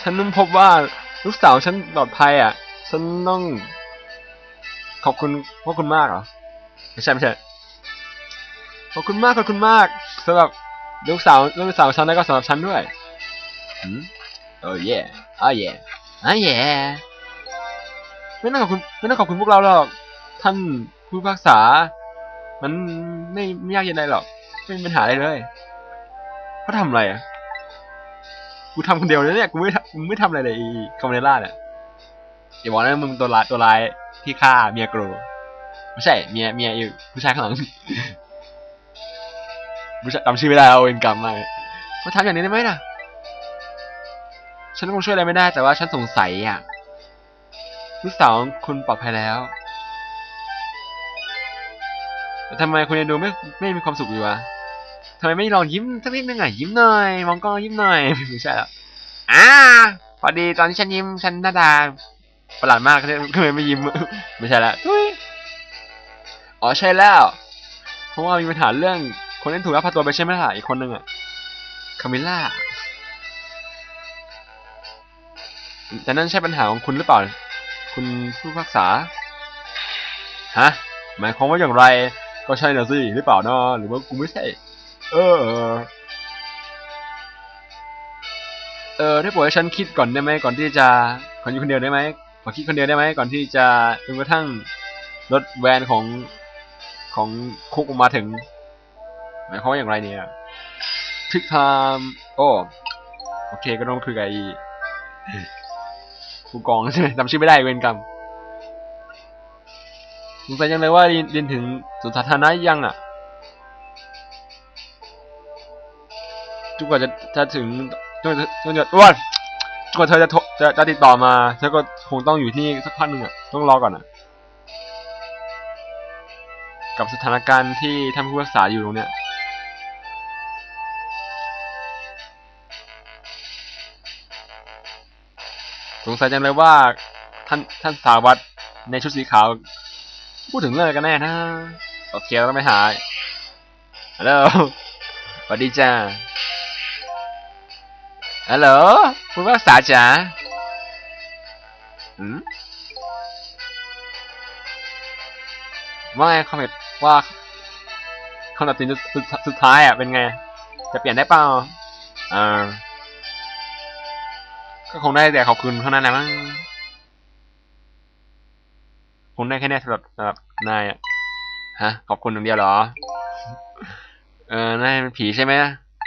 ฉันพบว่าลูกสาวฉันปลอดภัยอ่ะฉันต้องขอบคุณพวกคุณมากเหรอไม่ใช่ขอบคุณมากสำหรับลูกสาวฉันแล้วก็สำหรับฉันด้วยโอ้เย่ไม่ต้องขอบคุณพวกเราหรอกท่านผู้พิพากษามันไม่ยากเย็นอะไรหรอกไม่มีปัญหาอะไรเลยเขาทำอะไรอ่ะกูทำคนเดียวเลยเนี่ยกูไม่ทำอะไรเลยคาเมล่าเนี่ยอย่าบอกนะมึงตัวร้ายที่ฆ่าเมียกูไม่ใช่เมียอยู่ผู้ชายข้างหลังผู้ชายจำชื่อไม่ได้เอาเองกรรมมากเขาทำอย่างนี้ได้ไหมล่ะฉันคงช่วยอะไรไม่ได้แต่ว่าฉันสงสัยอ่ะลูกสาวคุณปลอดภัยแล้วแต่ทำไมคุณยังดูไม่มีความสุขอยู่วะทำไมไม่ลองยิ้มสักนิดนึงอ่ะยิ้มหน่อยมองกล้องยิ้มหน่อยไม่ใช่แล้วพอดีตอนที่ฉันยิ้มฉันหน้าตาประหลาดมากเลยไม่ยิ้มไม่ใช่แล้วอ๋อใช่แล้วเพราะว่ามีปัญหาเรื่องคนนั้นถูกลักพาตัวไปใช่ไหมล่ะอีกคนนึงอ่ะคามิล่าแต่นั่นใช่ปัญหาของคุณหรือเปล่าคุณผู้พิพากษาฮะหมายความว่าอย่างไรก็ใช่นะสิหรือเปล่าเนาะหรือว่ากูไม่ใช่ได้โปรดให้ฉันคิดก่อนได้ไหมก่อนที่จะขออยู่คนเดียวได้ไหมขอคิดคนเดียวได้ไหมก่อนที่จะจนกระทั่งรถแวนของคุกมาถึงหมายความว่าอย่างไรเนี่ยทิกไทม์โอเคก็ต้องคุยกับผู้กองใช่ไหมจำชื่อไม่ได้เวรกรรมสงสัยยังเลยว่าเรียนถึงสวนสาธารณะยังอ่ะจุกว่าจะถึงจนจะอ้วนจนกว่าเธอจะติดต่อมาเธอก็คงต้องอยู่ที่สักพักหนึ่งอ่ะต้องรอก่อนอ่ะกับสถานการณ์ที่ท่านผู้พิพากษาอยู่ตรงเนี้ยสงสัยจังเลยว่าท่านสารวัตรในชุดสีขาวพูดถึงเรื่องอะไรกันแน่นะโอเคเราต้องไปหาฮัลโหลสวัสดีจ้าฮัลโหลผู้พิพากษาจ๋าว่าไงคอมเมนต์ว่าคำตัดสินสุดท้ายอ่ะเป็นไงจะเปลี่ยนได้เปล่าก็คงได้แต่ขอบคุณเท่านั้นแหละมั้งคงได้แค่นี้สำหรับนายอ่ะฮะขอบคุณอย่างเดียวเหรอนายเป็นผีใช่ไหม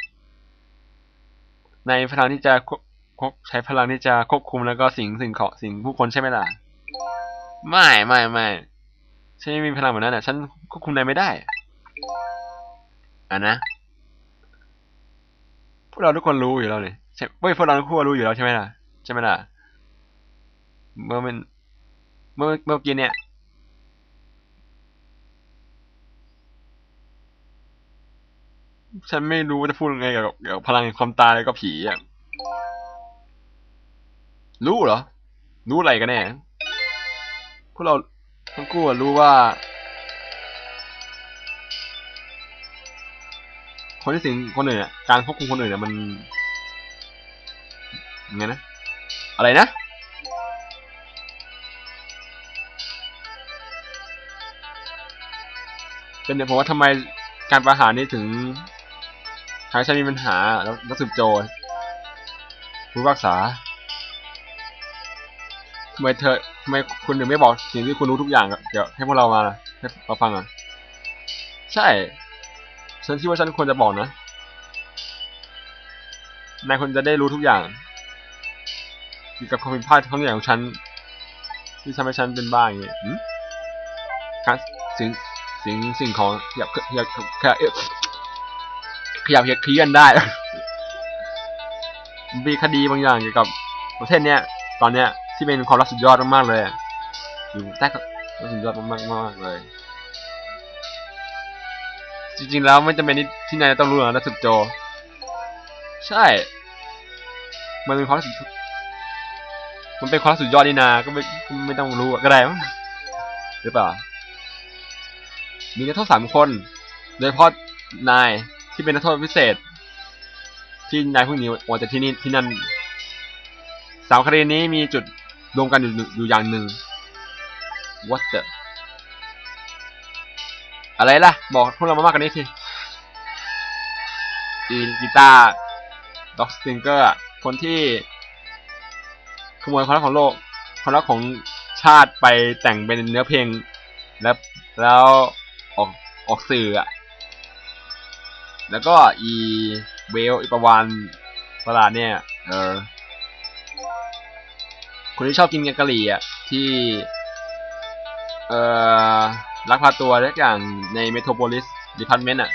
นายพลังที่จะใช้พลังที่จะควบคุมแล้วก็สิ่งผู้คนใช่ไหมล่ะไม่ฉันไม่มีพลังแบบนั้นอ่ะฉันควบคุมนายไม่ได้นะพวกเราทุกคนรู้อยู่แล้วเลยใช่พวกเราทุกคนรู้อยู่แล้วใช่ไหมล่ะเมื่อมันเมื่อกี้เนี่ยฉันไม่รู้ว่าจะพูดยังไงกับพลังแห่งความตายแล้วก็ผีอ่ะรู้เหรอรู้อะไรกันแน่พวกเราทั้งคู่รู้ว่าคนที่สิ่งคนอื่นอ่ะการควบคุมคนอื่นอ่ะมันยังไงนะอะไรนะเป็นเนี่ยผมว่าทำไมการประหารนี่ถึงทำให้ฉันมีปัญหาแล้วนักสืบโจรผู้พิพากษาทำไมคุณถึงไม่บอกสิ่งที่คุณรู้ทุกอย่างเดี๋ยวให้พวกเรามาให้เราฟังอ่ะใช่ฉันคิดว่าฉันควรจะบอกนะนายควรจะได้รู้ทุกอย่างเกี่ยวกับความผิดพลาดทั้งอย่างของฉันที่ทำให้ฉันเป็นบ้าอย่างเงี้ยการสิ่งของขยับเคลื่อนได้มีคดีบางอย่างเกี่ยวกับประเทศเนี้ยตอนเนี้ยที่เป็นความลับสุดยอดมากๆเลยอยู่ใต้ความสุดยอดมากๆเลยจริงๆแล้วไม่จำเป็นที่นายต้องรู้นะนักสืบโจใช่มันเป็นความสุดยอดนี่นาก็ไม่ต้องรู้ก็ได้มั้งหรือเปล่ามีนักโทษ3 คนโดยเฉพาะนายที่เป็นนักโทษพิเศษที่นายเพิ่งหนีออกจากที่นั่น 3 คดีนี้มีจุดรวมกันอยู่อย่างหนึ่ง What the อะไรล่ะบอกพวกเรามามากกว่านี้ทีกีตาร์ด็อกสติงเกอร์คนที่ขโมยความรักของโลกความรักของชาติไปแต่งเป็นเนื้อเพลงแล้วออกสื่ออะแล้วก็เวลประวานประหลาดเนี่ยคนที่ชอบกินแกงกะหรี่อ่ะที่ลักพาตัวทุกอย่างในเมโทรโพลิสดิพาร์ตเมนต์อ่ะ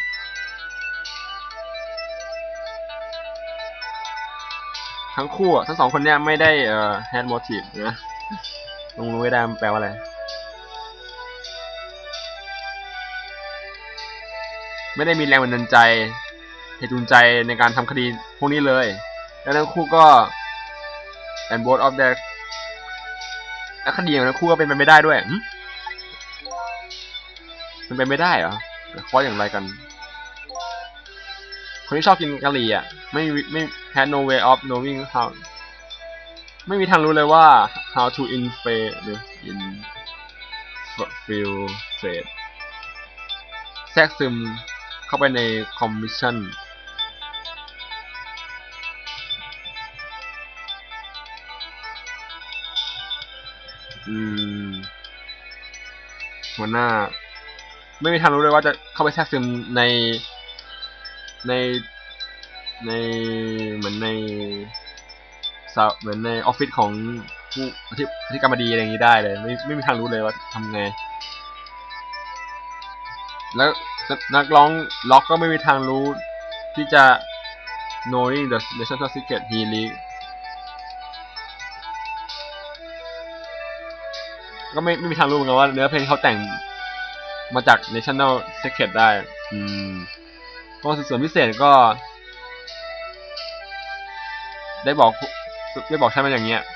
ทั้งคู่ทั้ง2 คนเนี่ยไม่ได้แฮนด์โมทีฟนะลงรู้ไม่ได้มันแปลว่าอะไรไม่ได้มีแรงบันดาลใจเหตุจูงใจในการทำคดีพวกนี้เลยแล้วทั้งคู่ก็ and both of their และคดีของทั้งคู่ก็เป็นไปไม่ได้ด้วยมันเป็นไม่ได้เหรอข้ออย่างไรกันคนที่ชอบกินกะหรี่อ่ะไม่ had no way of knowing how ไม่มีทางรู้เลยว่า how to infiltrate แทรกซึมเข้าไปในคอมมิชชั่นหัวหน้าไม่มีทางรู้เลยว่าจะเข้าไปแทรกซึมในเหมือนในออฟฟิศของผู้อธิการบดีอะไรอย่างนี้ได้เลยไม่มีทางรู้เลยว่าทำไงแล้วนักร้องล็อกก็ไม่มีทางรู้ที่จะ knowing the national secret he leaked ก็ไม่มีทางรู้เหมือนกันว่าเนื้อเพลงเขาแต่งมาจาก national secret ได้กองสืบสวนพิเศษก็ได้บอกใช่ไหมอย่างเงี้ย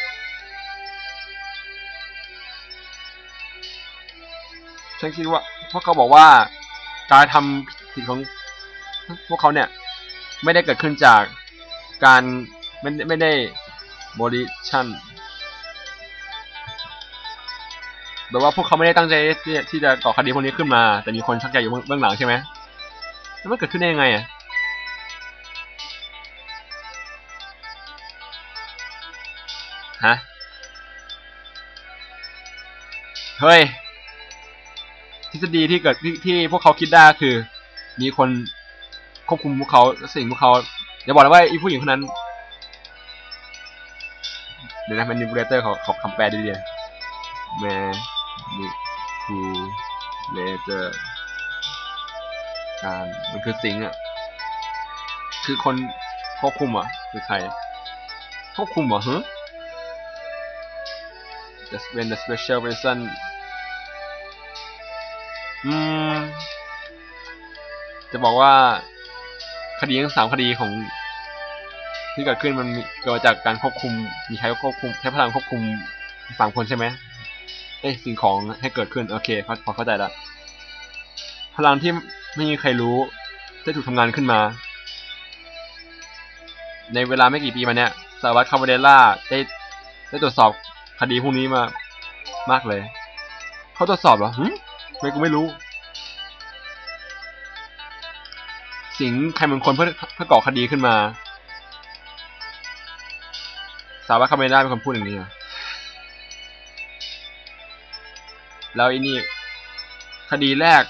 ฉันคิดว่าพวกเขาบอกว่าการทำผิดของพวกเขาเนี่ยไม่ได้เกิดขึ้นจากการไม่ได้บริชันแบบว่าพวกเขาไม่ได้ตั้งใจที่จะก่อคดีพวกนี้ขึ้นมาแต่มีคนชักใยอยู่เบื้องหลังใช่ไหมแล้วมันเกิดขึ้นได้ยังไงอ่ะฮะเฮ้ยทฤษฎีที่เกิดที่พวกเขาคิดได้คือมีคนควบคุมพวกเขาสิ่งพวกเขาอย่าบอกนะว่าอีผู้หญิงคนนั้นเดี๋ยวนะมันนิบูเลเตอร์เขาคำแปลดีเลยแมนิบูเลเตอร์การมันคือสิงอ่ะคือคนควบคุมอ่ะคือใครควบคุมเหรอฮะ just when the special person จะบอกว่าคดีทั้ง3 คดีของที่เกิดขึ้นมันเกิดจากการควบคุมมีใครควบคุมใช้พลังควบคุม3 คนใช่ไหมสิ่งของให้เกิดขึ้นโอเคพอเข้าใจแล้วพลังที่ไม่มีใครรู้ได้ถูกทำงานขึ้นมาในเวลาไม่กี่ปีมาเนี้ยสารวัตรคาร์โบเดล่าได้ตรวจสอบคดีพวกนี้มามากเลยเขาตรวจสอบเหรอไม่กูไม่รู้สิงใครบางคนเพื่อก่อคดีขึ้นมาสารวัตรคาร์โบเดล่าเป็นคนพูดอย่างนี้แล้วอีนี่คดีแรก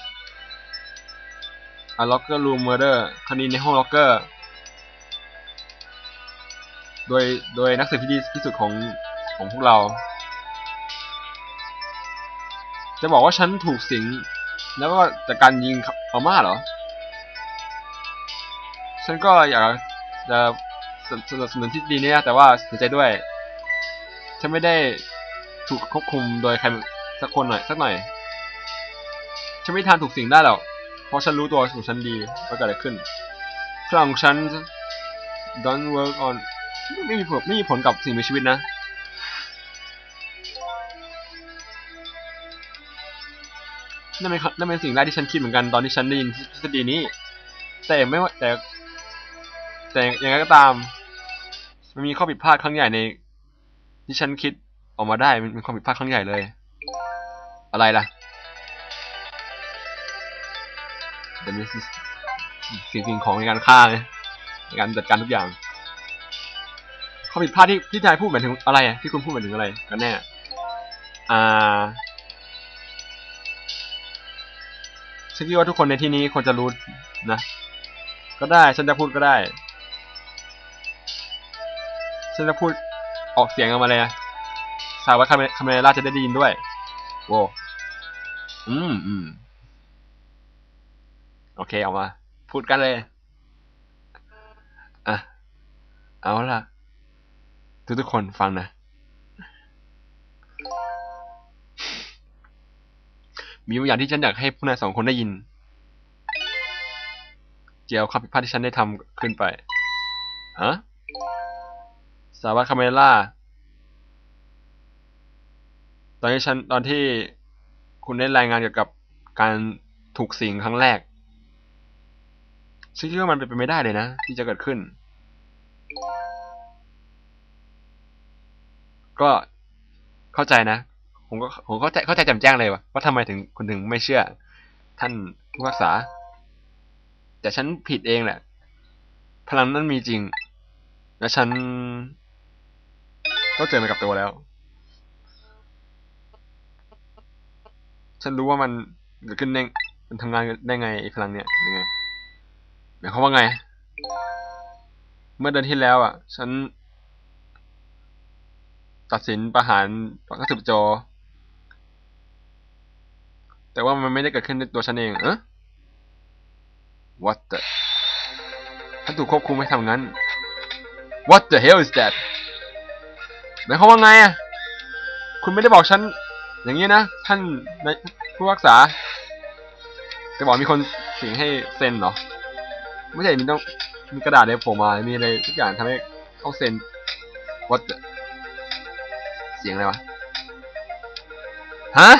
locker room murder คดีในห้องล็อกเกอร์โดยนักสืบที่ดีที่สุดของพวกเราจะบอกว่าฉันถูกสิงแล้วก็จากการยิงอาม่าเหรอฉันก็อยากจะสนับสนุนที่ดีนี้แต่ว่าเสียใจด้วยฉันไม่ได้ถูกควบคุมโดยใครสักหน่อยฉันไม่ทานถูกสิงได้หรอกเพราะฉันรู้ตัวของฉันดีว่าเกิดอะไรขึ้นพลังของฉัน don't work on ไม่มีผลกับสิ่งมีชีวิตนะนั่นเป็นสิ่งแรกที่ฉันคิดเหมือนกันตอนที่ฉันได้ยินทฤษฎีนี้แต่ไม่ว่าแต่อย่างไรก็ตามมันมีข้อผิดพลาดครั้งใหญ่ในที่ฉันคิดออกมาได้มันเป็นความผิดพลาดครั้งใหญ่เลยอะไรล่ะจะมีสิ่งของในการฆ่าในการจัดการทุกอย่างความผิดพลาดที่นายพูดหมายถึงอะไรอ่ะที่คุณพูดหมายถึงอะไรกันแน่ฉันคิดว่าทุกคนในที่นี้ควรจะรู้นะก็ได้ฉันจะพูดก็ได้ฉันจะพูดออกเสียงออกมาเลยนะสาวว่าคาเมล่าจะได้ยินด้วยโว้โอเคออกมาพูดกันเลยอ่ะเอาล่ะทุกคนฟังนะมีบางอย่างที่ฉันอยากให้พวกนายสองคนได้ยินเกี่ยวกับความผิดพลาดที่ฉันได้ทำขึ้นไปฮะสาวว่าคาเมล่าตอนที่คุณได้รายงานเกี่ยวกับการถูกสิงครั้งแรกฉันคิดว่ามันเป็นไปไม่ได้เลยนะที่จะเกิดขึ้นก็เข้าใจนะผมเข้าใจแจ่มแจ้งเลยว่าทำไมคุณถึงไม่เชื่อท่านผู้รักษาแต่ฉันผิดเองแหละพลังนั้นมีจริงและฉันก็เจอมากับตัวแล้วฉันรู้ว่ามันเกิดขึ้นได้มันทำงานได้ไงไอ้พลังเนี่ยยังไงหมายความว่าไงเมื่อเดือนที่แล้วอ่ะฉันตัดสินประหารพระสุโจแต่ว่ามันไม่ได้เกิดขึ้นด้วยตัวฉันเองWhat the ฉันถูกควบคุมให้ทำงั้น What the hell is that หมายความว่าไงอ่ะคุณไม่ได้บอกฉันอย่างนี้นะท่านผู้รักษาจะบอกมีคนสิงให้เซ็นเหรอไม่ใช่มีกระดาษในผมมามีอะไรทุกอย่างทำให้ต้องเซ็น What the เสียงอะไรวะฮะ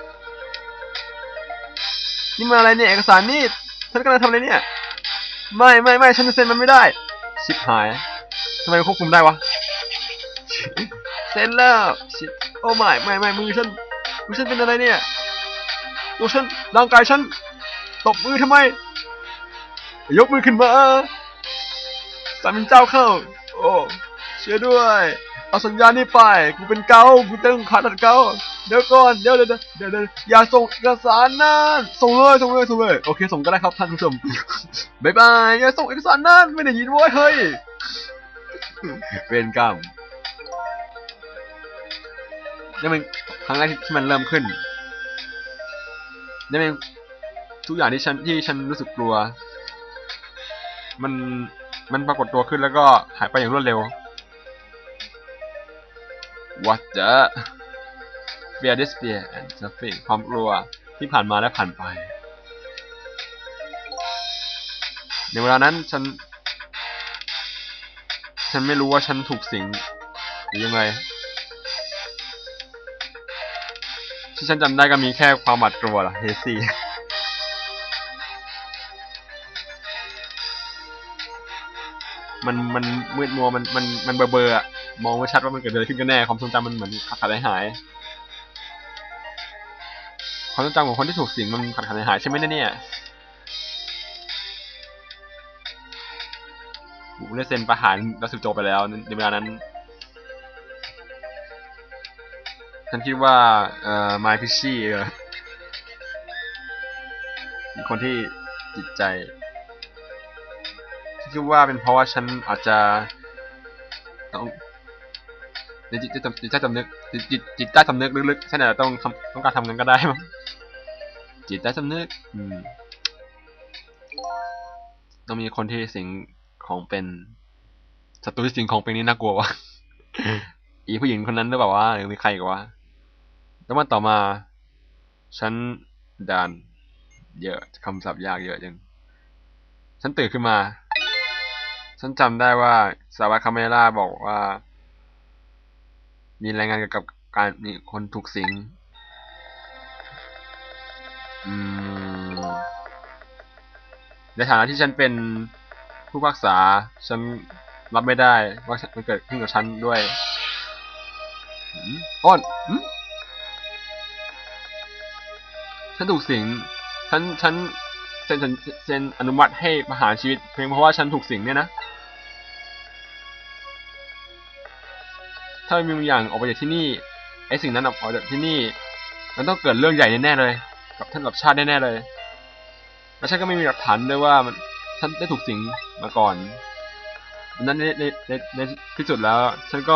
นี่มาอะไรเนี่ยเอกสารนี่ฉันกำลังทำอะไรเนี่ยไม่ฉันจะเซ็นมันไม่ได้ชิบหายทำไมควบคุมได้วะเซ็นแล้วชิบโอ้ไม่มือฉันเป็นอะไรเนี่ยตัวฉันร่างกายฉันตบมือทำไมยกมือขึ้นมาสามีเจ้าเข้าโอ้เชื่อด้วยเอาสัญญานี้ไปกูเป็นเกากูต้องขาดเกาเดี๋ยวก่อนเดี๋ยวอย่าส่งเอกสารนั่นส่งเลยโอเคส่งก็ได้ครับท่านผู้ชมบ๊ายบายอย่าส่งเอกสารนั่นไม่ได้ยินโว้ยเฮ้ยเวรกรรมนี่เป็นครั้งแรกที่มันเริ่มขึ้นนี่เป็นทุกอย่างที่ฉันรู้สึกกลัวมันปรากฏตัวขึ้นแล้วก็หายไปอย่างรวดเร็ว What the fear despair and suffering ความกลัวที่ผ่านมาและผ่านไปในเวลานั้นฉันไม่รู้ว่าฉันถูกสิงหรือยังไงที่ฉันจำได้ก็มีแค่ความหวาดกลัวล่ะเฮซี่มันมืดมัวมันเบลออะมองไม่ชัดว่ามันเกิดอะไรขึ้นกันแน่ความทรงจำมันเหมือนขาดหายความทรงจำของคนที่ถูกสิงมันขาดหายใช่ไหมเนี่ยผมได้เซ็นประหารรัสโจไปแล้วในเวลานั้นฉันคิดว่าไมค์พิชชี่เป็นคนที่จิตใจคิดว่าเป็นเพราะว่าฉันอาจจะต้องจิตใต้สำนึกจิตใต้สำนึกลึกๆฉันอาจจะต้องการทำงั้นก็ได้มั้งจิตใต้สำนึกต้องมีคนที่สิงของเป็นศัตรูที่สิงของเป็นนี่น่ากลัววะอีผู้หญิงคนนั้นหรือเปล่าวะหรือมีใครกวะแล้วมันต่อมาฉันด่านเยอะคำศัพท์ยากเยอะจังฉันตื่นขึ้นมาฉันจำได้ว่าสาวคาเมล่าบอกว่ามีรายงานเกี่ยวกับการมีคนถูกสิงในฐานะที่ฉันเป็นผู้พิพากษาฉันรับไม่ได้ว่ามันเกิดขึ้นกับฉันด้วยอ้นฉันถูกสิงฉันเซ็นอนุมัติให้ประหารชีวิตเพียงเพราะว่าฉันถูกสิงเนี่ยนะถ้ามีบางอย่างออกไปจากที่นี่ไอ้สิ่งนั้นออกจากที่นี่มันต้องเกิดเรื่องใหญ่แน่ๆเลยกับท่านกับชาติแน่ๆเลยและฉันก็ไม่มีหลักฐานด้วยว่าฉันได้ถูกสิงมาก่อนดังนั้นในที่สุดแล้วฉันก็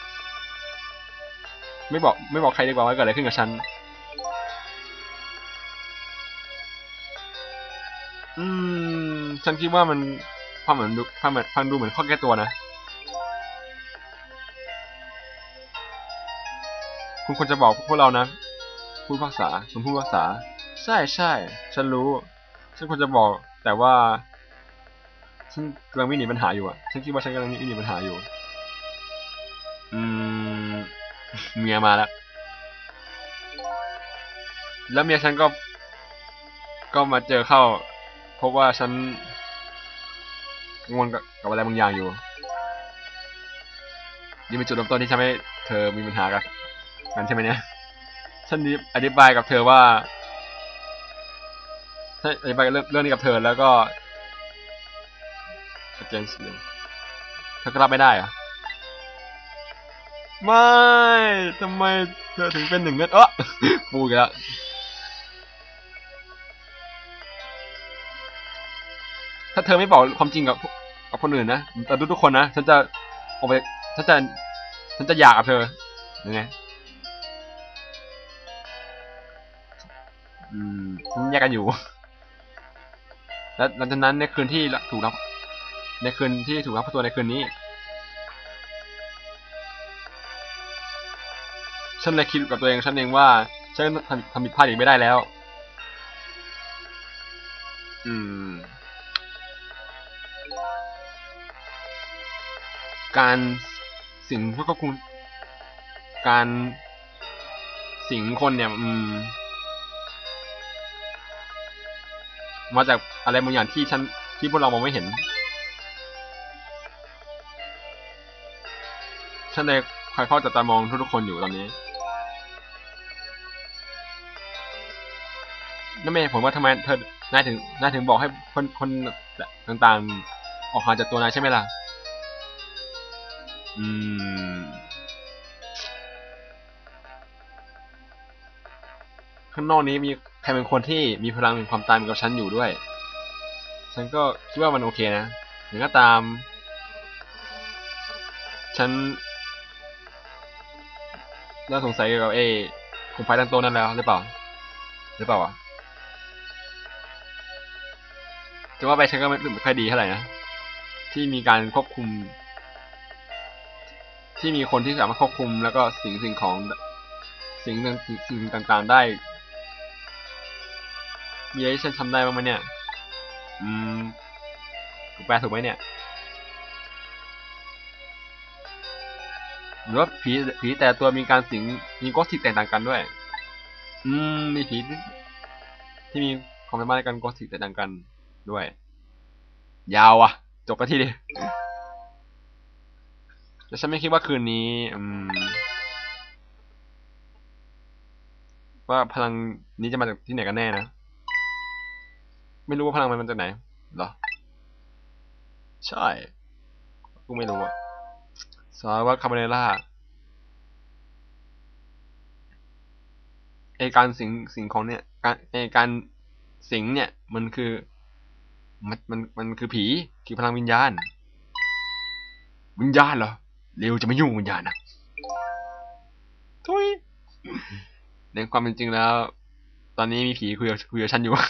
ไม่บอกใครดีกว่าว่าเกิดอะไรขึ้นกับฉันฉันคิดว่ามันฟังดูเหมือนข้อแก้ตัวนะคุณควรจะบอกพวกเรานะผู้พิพากษาคุณผู้พิพากษาใช่ฉันรู้ฉันควรจะบอกแต่ว่าฉันกำลังวิ่งหนีปัญหาอยู่อ่ะฉันคิดว่าฉันกำลังวิ่งหนีปัญหาอยู่เมียมาแล้วเมียฉันก็มาเจอเข้าพบว่าฉันกังวลกับอะไรบางอย่างอยู่นี่เป็นจุดเริ่มต้นที่ทำให้เธอมีปัญหากันใช่ไหมเนี่ยฉันอธิบายกับเธอว่าฉันอธิบายเรื่องนี้กับเธอแล้วก็เจนส์เธอก็รับไม่ได้อะไม่ทำไมเธอถึงเป็นหนึ่งนั้นปูกันแล้วถ้าเธอไม่บอกความจริงกับคนอื่นนะแต่ทุกคนนะฉันจะออกไปฉันจะอยากกับเธอยังไงแยกกันอยู่แล้วหลังจากนั้นในคืนที่ถูกรับพาตัวในคืนนี้ฉันเลยคิดกับตัวเองฉันเองว่าฉันทำผิดพลาดอีกไม่ได้แล้วการสิงเพื่อควบคุมการสิงคนเนี่ยมาจากอะไรบางอย่างที่พวกเรามองไม่เห็นฉันเลยคอยเฝ้าจับตามองทุกคนอยู่ตอนนี้นั่นไม่ผมว่าทำไมนายถึงบอกให้คนต่างๆออกห่างจากตัวนายใช่ไหมล่ะข้างนอกนี้มีใครเป็นคนที่มีพลังแห่งความตายเหมือนกับฉันอยู่ด้วยฉันก็คิดว่ามันโอเคนะอย่างก็ตามฉันเริ่มสงสัยเกี่ยวกับกลุ่มไฟตั้งโตนั่นแล้วหรือเปล่าอ่ะจะว่าไปฉันก็ไม่ค่อยดีเท่าไหร่นะที่มีการควบคุมที่มีคนที่สามารถควบคุมแล้วก็สิ่งของสิ่งต่างๆได้มีอะไรที่ฉันทำได้บ้างไหมเนี่ยถูกแปลถูกไหมเนี่ยหรือว่าผีแต่ตัวมีการสิงมีก็สิกแตกต่างกันด้วยมีผีที่มีความสามารถในการก็สิกแตกต่างกันด้วยยาวอ่ะจบกันที่ดิแต่ฉันไม่คิดว่าคืนนี้ว่าพลังนี้จะมาจากที่ไหนกันแน่นะไม่รู้ว่าพลังมันมาจากไหนเหรอใช่กูไม่รู้อะสารวัตรคาร์เบเนล่าการสิงของเนี่ยการสิงเนี่ยมันคือมันคือผีคือพลังวิญญาณเหรอเร็วจะไม่ยุ่งวิญญาณนะทุยในความเป็นจริงแล้วตอนนี้มีผีคุยกับฉันอยู่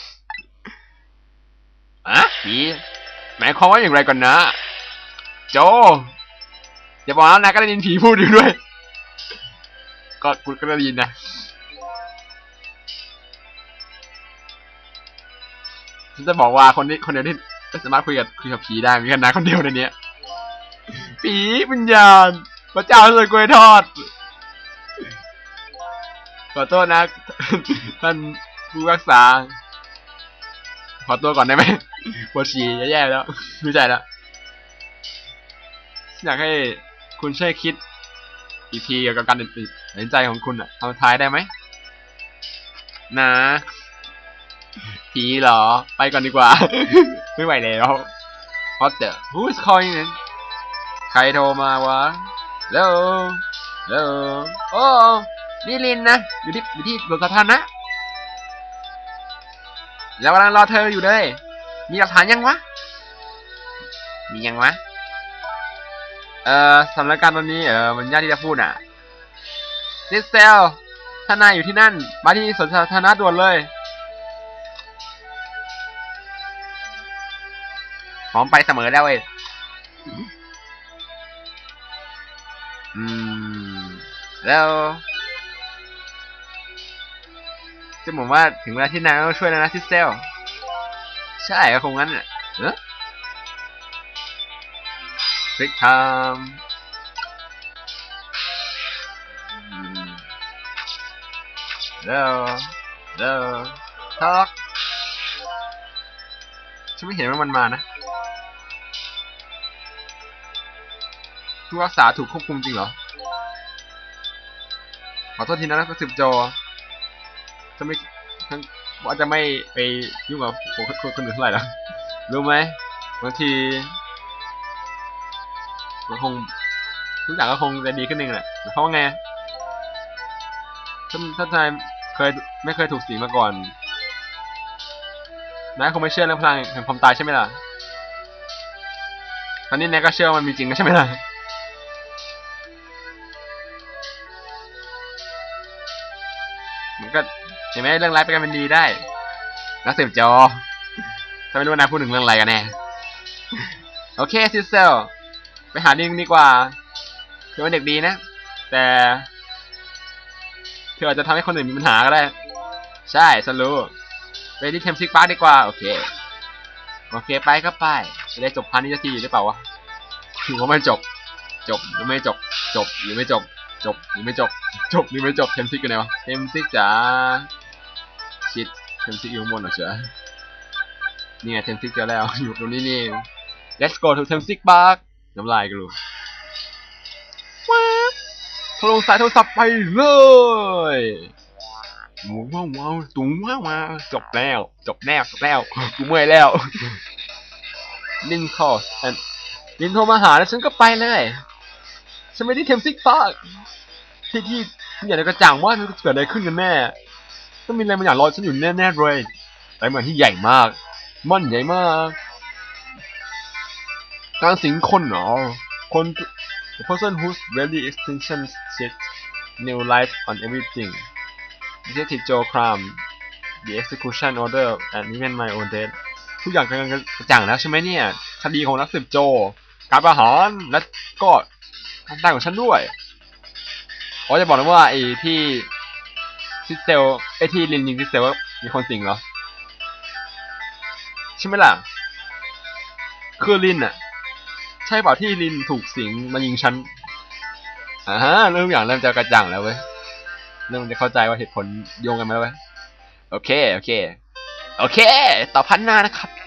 ผีหมายความว่าอย่างไรก่อนนะโจอย่าบอกแล้วนะก็ได้ยินผีพูดอยู่ด้วยก็ได้ยินนะฉันจะบอกว่าคนเดียวที่สามารถคุยกับผีได้มีแค่นายคนเดียวในนี้ผีวิญญาณพระเจ้าเลยกล้วยทอดขอโทษนะท่านผู้รักษาขอตัวก่อนได้ไหมปวดฉี่แย่ๆแล้วไม่ใจแล้วอยากให้คุณช่วยคิดอีพีเกี่ยวกับการตัดสินใจของคุณอะเอาท้ายได้ไหมนะผีเหรอไปก่อนดีกว่า ไม่ไหวแล้ว What the Who's calling ใครโทรมาวะแล้วโอ้นี่ลินนะอยู่ที่สวนสาธารณะแล้วกำลังรอเธออยู่เลยมีหลักฐานยังวะมียังวะสถานการณ์ตอนนี้มันยากที่จะพูดอ่ะซิสเซลถ้านายอยู่ที่นั่นมาที่สวนสาธารณะด่วนเลยพร้อมไปเสมอแล้วเว้ยแล้วจะบอกว่าถึงเวลาที่นายต้องช่วยแล้วนะซิสเซลใช่ก็คงงั้นแหละทริกไทม์แล้วทักฉันไม่เห็นว่ามันมานะผู้รักษาถูกควบคุมจริงเหรอขอโทษทีนะนักสืบโจจะไม่ว่าจะไม่ไปยุ่งกับคนอื่นเท่าไหร่หรอกรู้ไหมบางทีมันคงทุกอย่างก็คงจะดีขึ้นนึงแหละเพราะว่าไงถ้านายไม่เคยถูกสิงมาก่อนนายคงไม่เชื่อเรื่องพลังแห่งความตายใช่ไหมล่ะตอนนี้นายก็เชื่อมันมีจริงใช่ไหมล่ะมันก็เห็นไหมเรื่องร้ายไปกันเป็นดีได้นักสืบจอถ้าไม่รู้ว่านายพูดถึงเรื่องอะไรกันแน่โอเคซิสเซลไปหาลิงดีกว่าเธอเป็นเด็กดีนะแต่เธออาจจะทำให้คนอื่นมีปัญหาก็ได้ใช่ฉันรู้ไปที่เทมซิกพาร์คดีกว่าโอเคไปก็ไปจะได้จบพันนี้ทีหรือเปล่าวะถือว่าไม่จบหรือไม่จบหรือไม่จบหรือไม่จบหรือไม่จบเทมซิกกันไหนวะเทมซิกจ๋าชิดเทมซิกอยู่ข้างบนเหรอเชียวนี่ไงเทมซิกเจอแล้วอยู่ตรงนี้นี่ Let's go to เทมซิกพาร์คน้ำลายกันรู้โทรสายโทรศัพท์ไปเลยว้าวตุ้งว้าวจบแล้วกูเมื่อยแล้วลินคอสลินโทรมาหาแล้วฉันก็ไปเลยฉันไม่ได้เทมซิกพาร์คที่อยากจะกระจ่างว่ามันเกิดอะไรขึ้นกันแน่ต้องมีอะไรบางอย่างรอฉันอยู่แน่ๆเลยแต่เหมือนที่ใหญ่มากมันใหญ่มากการสิงคนเหรอคน the person whose very extinction shed new light on everything Detective Joe Crumb the execution order and even my own death ทุกอย่างกำลังกระจ่างแล้วใช่ไหมเนี่ยคดีของนักสืบโจการประหารและก็การตายของฉันด้วยจะบอกนะว่าไอ้ที่ซิสเซลที่ลินยิงซิสเซลมีคนสิงเหรอใช่ไหมล่ะคือลินอ่ะใช่เปล่าที่ลินถูกสิงมายิงฉันเรื่องอย่างเริ่มจะกระจ่างแล้วเว้ยเริ่มจะเข้าใจว่าเหตุผลโยงกันไหมเว้ยโอเคต่อพันหน้านะครับ